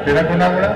తినకుండా కూడా.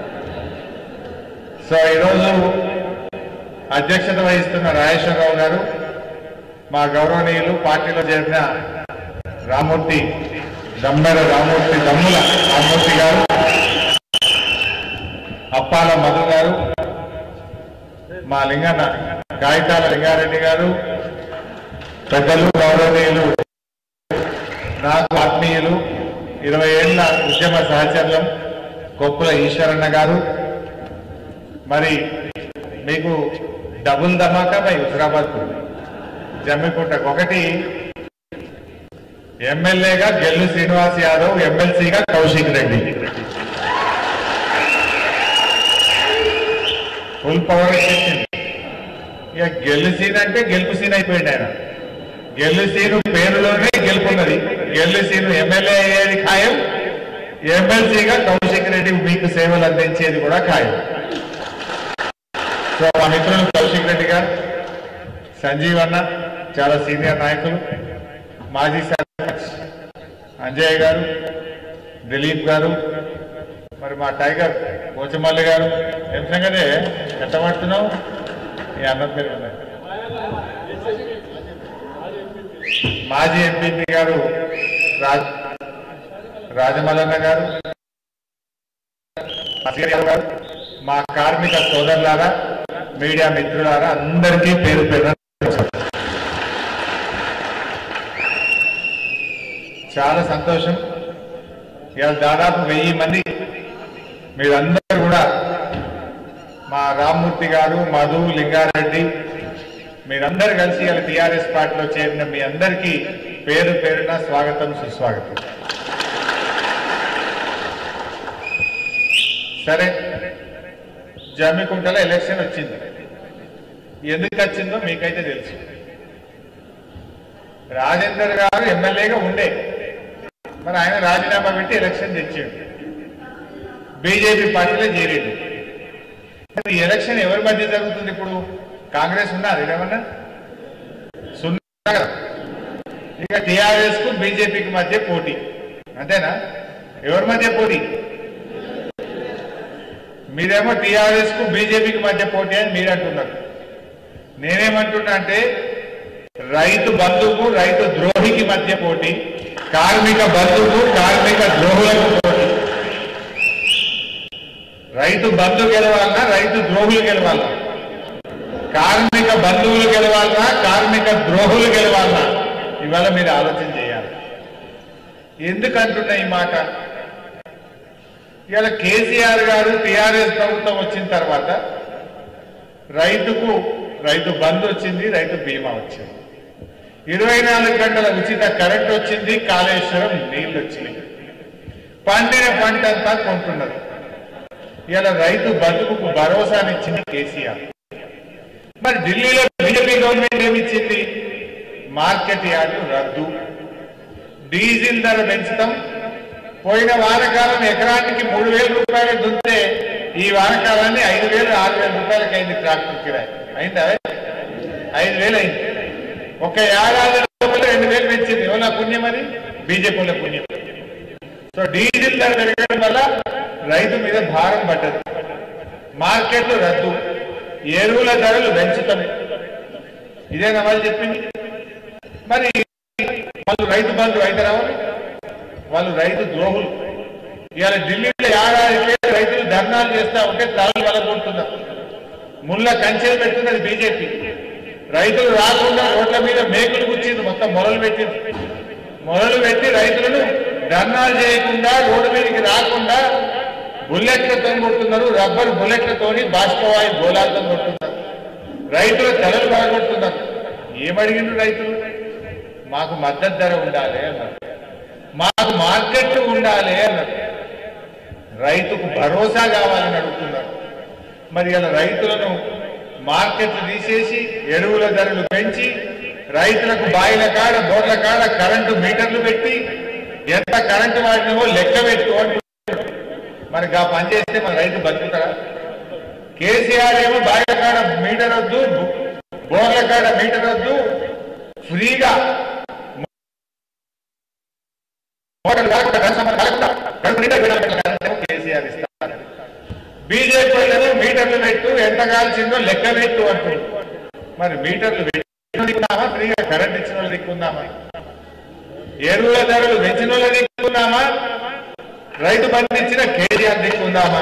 సో ఈరోజు అధ్యక్షత వహిస్తున్న రాజేశ్వరరావు గారు, మా గౌరవనీయులు పార్టీలో చేరిన రామూర్తి దమ్ముల రామూర్తి గారు, అప్పాల మధు గారు, మా లింగన్న కాగితాల లింగారెడ్డి గారు, పెద్దలు గౌరవనీయులు నాకు ఆత్మీయులు 20 ఏళ్ల ఉద్యమ సహచర్యం కొప్పుల ఈశ్వరన్న గారు, మరి మీకు డబుల్ ధమాకా మై హుజరాబాద్ జమ్మికుంటకు ఒకటి ఎమ్మెల్యేగా గెల్లు శ్రీనివాస్ యాదవ్, ఎమ్మెల్సీగా కౌశిక్ రెడ్డి, ఫుల్ పవర్ ఇచ్చింది. ఇక గెల్లు సీన్ అంటే గెలుపు సీన్ అయిపోయింది. ఆయన గెల్లు సీను పేరులోనే గెలుపున్నది. గెల్లు సీను ఎమ్మెల్యే అయ్యేది ఖాయం, ఎమ్మెల్సీగా కౌశిక్ రెడ్డి మీకు సేవలు అందించేది కూడా ఖాయం. సో మా మిత్రులు కౌశిక్ రెడ్డి గారు, సంజీవ్ అన్న చాలా సీనియర్ నాయకులు, మాజీ సర్పంచ్ అంజయ్ గారు, దిలీప్ గారు, మరి మా టైగర్ పోచమల్లి గారు, ఏం సంగతే ఎట్టబడుతున్నావు ఈ అన్న పేరు ఉన్నాయి. మాజీ ఎంపీ గారు రాజమల్లన్న గారు, గారు, మా కార్మిక సోదరులారా, మీడియా మిత్రులారా, అందరికీ పేరు పేరు చాలా సంతోషం. ఇవాళ దాదాపు 1000 మంది మీరందరూ కూడా, మా రామ్మూర్తి గారు, మధు, లింగారెడ్డి, మీరందరూ కలిసి ఇవాళ టీఆర్ఎస్ పార్టీలో చేరిన మీ అందరికీ పేరు పేరున స్వాగతం, సుస్వాగతం. సరే, జమ్మికుంటలో ఎలక్షన్ వచ్చింది. ఎందుకు వచ్చిందో మీకైతే తెలుసు. రాజేందర్ గారు ఎమ్మెల్యేగా ఉండే, మరి ఆయన రాజీనామా పెట్టి ఎలక్షన్ తెచ్చాడు, బీజేపీ పార్టీలో చేరాడు. ఈ ఎలక్షన్ ఎవరి మధ్య జరుగుతుంది? ఇప్పుడు కాంగ్రెస్ ఉన్నారు ఏమన్నా సున్నా. ఇక టీఆర్ఎస్ కు బీజేపీకి మధ్య పోటీ, అంతేనా? ఎవరి మధ్య పోటీ? మీరేమో టీఆర్ఎస్ కు బీజేపీకి మధ్య పోటీ అని మీరు అంటున్నారు. నేనేమంటున్నా అంటే రైతు బంధువుకు రైతు ద్రోహికి మధ్య పోటీ, కార్మిక బంధువుకు కార్మిక ద్రోహులకు పోటీ. రైతు బంధు గెలవాలన్నా రైతు ద్రోహులు గెలవాలన్నా? కార్మిక బంధువులు గెలవాలన్నా కార్మిక ద్రోహులు గెలవాలన్నా? ఇవాళ మీరు ఆలోచన చేయాలి. ఎందుకంటున్నా ఈ మాట? ఇవాళ కేసీఆర్ గారు టీఆర్ఎస్ ప్రభుత్వం వచ్చిన తర్వాత రైతు బంధు వచ్చింది, రైతు బీమా వచ్చింది, 24 గంటల ఉచిత కరెంట్ వచ్చింది, కాళేశ్వరం నీళ్లు వచ్చినాయి, పండిన పంట అంతా కొంటున్నారు. ఇవాళ రైతు బతుకుకు భరోసానిచ్చింది కేసీఆర్. మరి ఢిల్లీలో బీజేపీ గవర్నమెంట్ ఏమిచ్చింది? మార్కెట్ యార్డు రద్దు, డీజిల్ ధర పెంచుతాం. పోయిన వానకాలం ఎకరానికి 3000 రూపాయలు దున్నితే ఈ వానకాలాన్ని 5000, 6000 రూపాయలకి అయింది ట్రాక్టర్ కిరాయి. అయిందా? 5000 అయింది. ఒక ఏడాది 2000 పెంచింది. ఎవరి పుణ్యం? అది బీజేపీల పుణ్యం. సో డీజిల్ ధర పెరగడం వల్ల రైతు మీద భారం పడ్డది. మార్కెట్లు రద్దు, ఎరువుల ధరలు పెంచుతాయి. ఇదేనా వాళ్ళు చెప్పింది? మరి వాళ్ళు రైతు బంధు అయితే రావాలి, వాళ్ళు రైతు ద్రోహులు. ఇవాళ ఢిల్లీలో ఏడాది రైతులు ధర్నాలు చేస్తా ఉంటే తలలు వలగొడుతున్నారు, ముళ్ళ కంచెలు పెడుతున్నది బీజేపీ. రైతులు రాకుండా రోడ్ల మీద మేకులు గుచ్చింది, మొత్తం మొదలు పెట్టి రైతులను ధర్నాలు చేయకుండా రోడ్డు మీదకి రాకుండా బుల్లెట్లతో కొడుతున్నారు, రబ్బర్ బుల్లెట్లతోని బాష్పవాయు గోళాలతో కొడుతున్నారు, రైతుల తలలు బాగొడుతున్నారు. ఏమడిగిండ్రు రైతులు? మాకు మద్దతు ధర ఉండాలి అన్నారు, మాకు మార్కెట్ ఉండాలి అన్నారు, రైతుకు భరోసా కావాలని అడుగుతున్నారు. మరి ఇలా రైతులను మార్కెట్లు తీసేసి ఎరువుల ధరలు పెంచి రైతులకు బాయిల కాడ బోర్ల కాడ కరెంటు మీటర్లు పెట్టి ఎంత కరెంటు వాడినమో లెక్క పెట్టు అంటున్నారు. మరి ఆ పని చేస్తే మన రైతు బతుకుతారా? కేసీఆర్ ఏమో బాయిల కాడ మీటర్ వద్దు, బోర్ల కాడ మీటర్ వద్దు, ఫ్రీగా కేసీఆర్ కేసీఆర్ ఇస్తారు. బీజేపీ వాళ్ళు మీటర్లు పెట్టు, ఎంత కాల్చిందో లెక్క పెట్టు అంటారు. మరి మీటర్లు దిక్కుందామా, ఫ్రీగా కరెంట్ ఇచ్చిన వాళ్ళు దిక్కుందామా, ఎరువుల ధరలు పెంచిన వాళ్ళు దిక్కుందామా, రైతు పండించిన కేసీఆర్ దిక్కుందామా,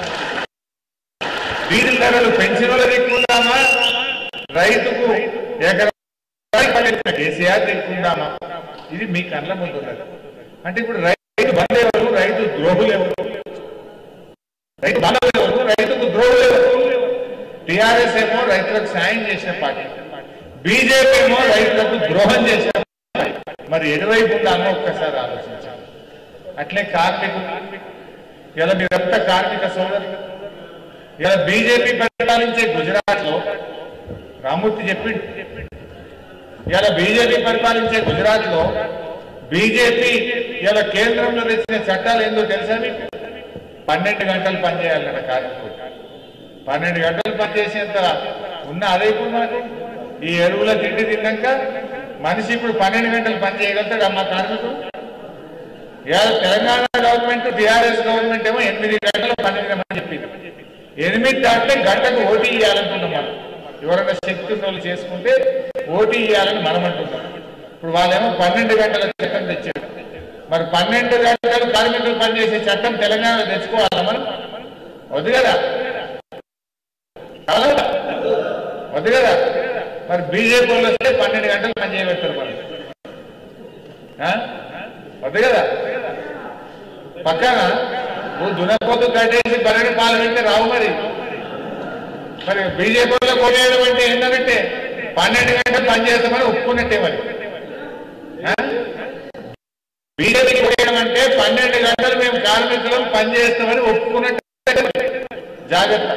డీజిల్ ధరలు పెంచిన వాళ్ళు దిక్కుందామా, రైతుకు ఎకరాలు పండించిన కేసీఆర్ దిక్కుందామా? ఇది మీ కళ్ళ ముందు ఉన్నది. అంటే ఇప్పుడు రైతు బంధువులు, రైతు ద్రోహులు ఎవరు? రైతు బంధువులు ఎవరు? రైతుకు ద్రోహులు ఎవరు? టిఆర్ఎస్ ఏమో రైతులకు సాయం చేసిన పార్టీ, బీజేపీ ఏమో రైతులకు ద్రోహం చేసిన పార్టీ. మరి ఎటువైపు ఉండాలో ఒక్కసారి ఆలోచించాలి. అట్లే కార్మికులు, ఇలా మీరంతా కార్మిక సోదరులు. ఇలా బీజేపీ పరిపాలించే గుజరాత్ లో రామూర్తి చెప్పిండు, ఇలా బీజేపీ పరిపాలించే గుజరాత్ లో బీజేపీ ఇలా కేంద్రంలో తెచ్చిన చట్టాలు ఏందో తెలుసా మీకు? 12 గంటలు పనిచేయాలన్న కార్మికులు. 12 గంటలు పనిచేసేంత ఉన్న అదే ఇప్పుడు మనకు ఈ ఎరువుల తిండి తిన్నాక మనిషి ఇప్పుడు 12 గంటలు పని చేయగలుగుతాడు అమ్మ కార్మికుడు. ఇవాళ తెలంగాణ గవర్నమెంట్, టీఆర్ఎస్ గవర్నమెంట్ ఏమో 8 గంటలు పని చేయమని చెప్పింది. 8 దాంట్లో గంటకు ఓటీ ఇవ్వాలంటున్నాం మనం. ఎవరైనా శక్తి ఉన్నోళ్ళు చేసుకుంటే ఓటీ ఇవ్వాలని మనం అంటున్నాం. ఇప్పుడు వాళ్ళేమో 12 గంటల చట్టం తెచ్చారు. మరి 12 గంటలు కార్మికులు పనిచేసే చట్టం తెలంగాణలో తెచ్చుకోవాలా మనం? వద్దు కదా, వద్దు కదా. మరి బీజేపీ వాళ్ళు వస్తే 12 గంటలు పని చేయబెడతారు మనం, వద్దు కదా. పక్కన దునపోతు కట్టేసి 12 పాలు పెడితే రావు. మరి బీజేపీ వాళ్ళు కొనేయడం అంటే ఏంటంటే 12 గంటలు పనిచేస్తామని ఒప్పుకున్నట్టే. మరి బీజేపీకి కొనేయడం అంటే 12 గంటలు మేము కార్మికులం పనిచేస్తామని ఒప్పుకున్నట్టే. జాగ్రత్త.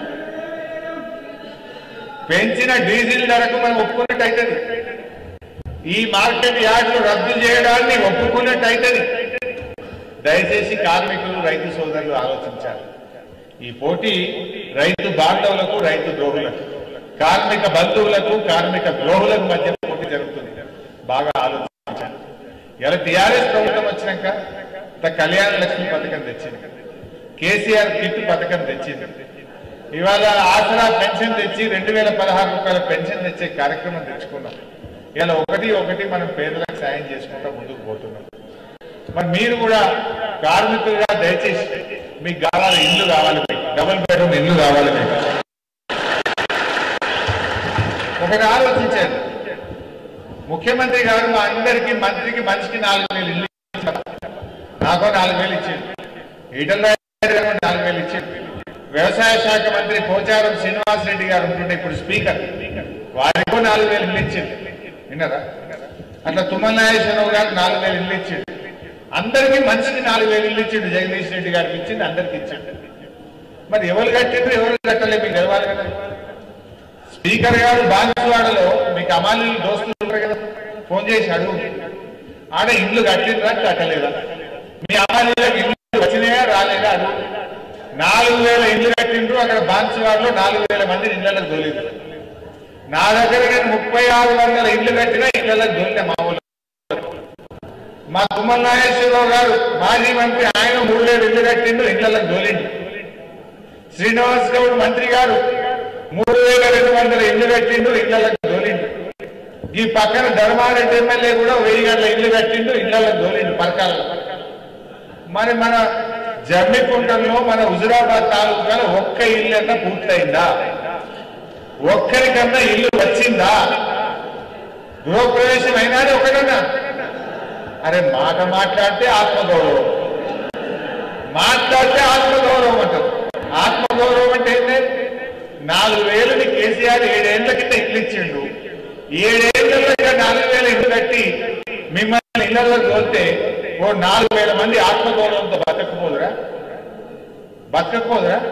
పెంచిన డీజిల్ ధరకు మనం ఒప్పుకున్నట్టు అవుతుంది. ఈ మార్కెట్ యార్డ్లు రద్దు చేయడాన్ని ఒప్పుకున్నట్టు అవుతుంది. దయచేసి కార్మికులు, రైతు సోదరులు ఆలోచించాలి. ఈ పోటీ రైతు బాంధవులకు, రైతు ద్రోహులకు, కార్మిక బంధువులకు, కార్మిక ద్రోహులకు మధ్య పోటీ జరుగుతుంది. బాగా ఆలోచించాలి. ఇలా టీఆర్ఎస్ ప్రభుత్వం వచ్చినాక కళ్యాణ లక్ష్మి పథకం తెచ్చింది, కేసీఆర్ కిట్ పథకం తెచ్చింది, ఇవాళ ఆసరా పెన్షన్ తెచ్చి 2016 రూపాయల పెన్షన్ తెచ్చే కార్యక్రమం తెచ్చుకున్నాం. ఇలా ఒకటి మనం పేదలకు సాయం చేసుకుంటూ ముందుకు పోతున్నాం. మరి మీరు కూడా కార్మికులుగా దయచేసి మీకు కావాలి, ఇల్లు కావాలి, డబుల్ బెడ్రూమ్ ఇల్లు కావాలి. మీకు ఒకటి ఆలోచించారు. ముఖ్యమంత్రి గారు మా అందరికీ మంత్రికి మనిషికి 4,000 ఇల్లు ఇచ్చారు. నాకు 4,000 ఇచ్చారు, ఈటల రాజేందర్ 4,000 ఇచ్చారు. వ్యవసాయ శాఖ మంత్రి పోచారం శ్రీనివాసరెడ్డి గారు ఉంటుండే ఇప్పుడు స్పీకర్, వారికో 4,000 ఇల్లు ఇచ్చారు. విన్నారా? అట్లా తుమ్మల నాగేశ్వరరావు గారు 4,000 ఇల్లు ఇచ్చాడు. అందరికీ మనిషికి 4,000 ఇల్లు ఇచ్చిండు. జగదీష్ రెడ్డి గారికి ఇచ్చింది, అందరికి ఇచ్చిండు. మరి ఎవరు కట్టిండ్రు, ఎవరు కట్టలే మీకు తెలవాలి కదా. స్పీకర్ గారు బాన్సువాడలో మీకు అమాలి దోస్తులు ఉంటారు కదా, ఫోన్ చేసి అడుగు, ఆడ ఇల్లు కట్టిండ్రా కట్టలేదా, మీ అమాలీలకు ఇల్లు వచ్చినాయా రాలేదా అడుగు. 4,000 ఇల్లు కట్టిండ్రు. అక్కడ బాన్సువాడలో 4,000 మంది ఇళ్లకు దొలిండ్రు. నా దగ్గర నేను 3,600 ఇల్లు కట్టినా ఇళ్లకు దొరికిన మా ఊళ్ళో. మా తుమ్మల నాగేశ్వరరావు గారు మాజీ మంత్రి, ఆయన 3,000 ఇల్లు కట్టిండు, ఇళ్లకు దోలిండు. శ్రీనివాస్ గౌడ్ మంత్రి గారు 3,200 ఇల్లు కట్టిండు, ఇళ్లకు దోలిండు. ఈ పక్కన ధర్మారెడ్డి ఎమ్మెల్యే కూడా 1000 గంటల ఇల్లు కట్టిండు, ఇళ్లకు దోలిండు పరకాలలో. మరి మన జమ్మికుంటంలో, మన హుజురాబాద్ తాలూకాలో ఒక్క ఇల్లు అన్నా పూర్తయిందా? ఒక్కరికన్నా ఇల్లు వచ్చిందా? గృహప్రవేశం అయినాది ఒకటన్నా? అరే మాట మాట్లాడితే ఆత్మగౌరవం, మాట్లాడితే ఆత్మగౌరవం అంటారు. ఆత్మగౌరవం అంటే ఏంటి? 4,000 కేసీఆర్ 7 ఏళ్ల కింద ఇల్లు ఇచ్చిండు. 7 ఏళ్లలో 4,000 ఇల్లు కట్టి మిమ్మల్ని ఇళ్లలో తోలితే ఓ 4,000 మంది ఆత్మగౌరవంతో బతకపోదురా? బతకపోదురా?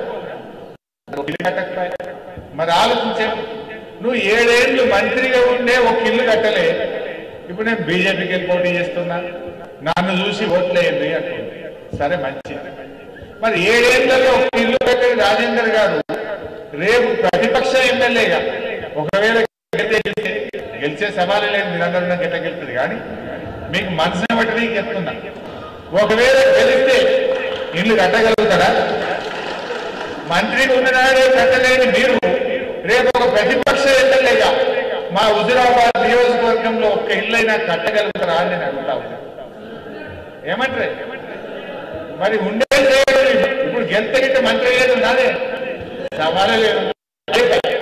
మరి ఆలోచించాను. నువ్వు 7 ఏళ్ళు మంత్రిగా ఉండే ఒక ఇల్లు కట్టలే. ఇప్పుడు నేను బీజేపీకి వెళ్ళి పోటీ చేస్తున్నా, నన్ను చూసి ఓట్లేయండి అంటుంది. సరే మంచిది. మరి 7 ఏళ్లలో ఒక ఇల్లు కట్టేది రాజేందర్ గారు రేపు ప్రతిపక్ష ఎమ్మెల్యేగా ఒకవేళ గెలిచే సవాలు లేదు, మీరందరూ నాకు ఎట్లా గెలుస్తుంది. కానీ మీకు మనసుని బట్టి చెప్తున్నా, ఒకవేళ గెలిస్తే ఇల్లు కట్టగలుగుతారా? మంత్రి ఉన్ననాడే కట్టలేని మీరు రేపు ఒక ప్రతిపక్ష ఎమ్మెల్యేగా మా హుజురాబాద్ నియోజకవర్గంలో ఒక్క ఇల్లైనా కట్టగలుగుతారా అని నేను అడుగుతా ఉన్నా. ఏమంటారు? మరి ఉండేది ఇప్పుడు గెలితే మంత్రి లేదు నాదే సవాలే లేదు.